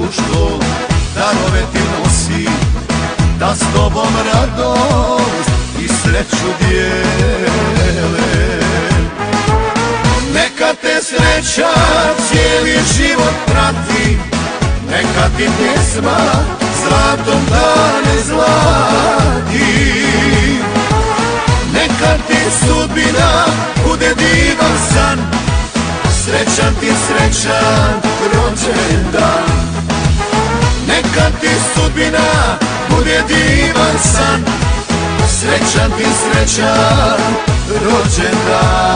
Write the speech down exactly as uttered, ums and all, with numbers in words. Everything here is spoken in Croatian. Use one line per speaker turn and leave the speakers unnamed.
društvo darove ti nosi, da s tobom radost i sreću dijele. Neka te sreća cijeli život prati, neka ti pjesma zlatom dane zlati. Neka ti sudbina bude divan san, srećan ti srećan rođendan. Neka ti sudbina bude divan san, srećan ti srećan rođendan.